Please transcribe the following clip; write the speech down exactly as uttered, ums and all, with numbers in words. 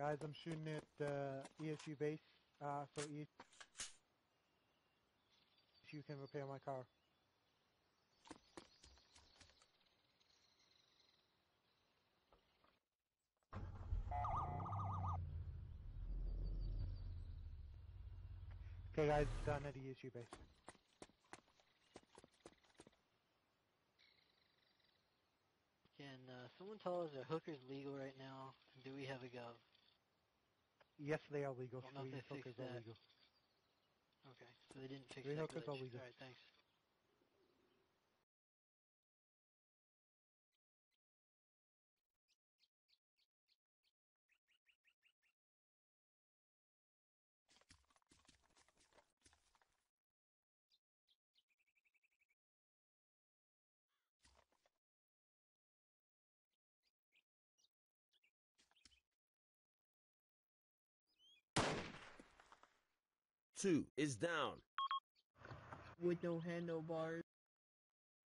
Guys, I'm shooting at uh, E S U base, uh, so E S U can repair my car. Okay guys, done at E S U base. Can uh, someone tell us are hookers legal right now? Do we have a gov? Yes, they are legal. I don't know if Three they hookers fixed are that. legal. Okay, so they didn't fix Three that hookers are glitch. legal. Alright, thanks. Two is down. With no handlebars.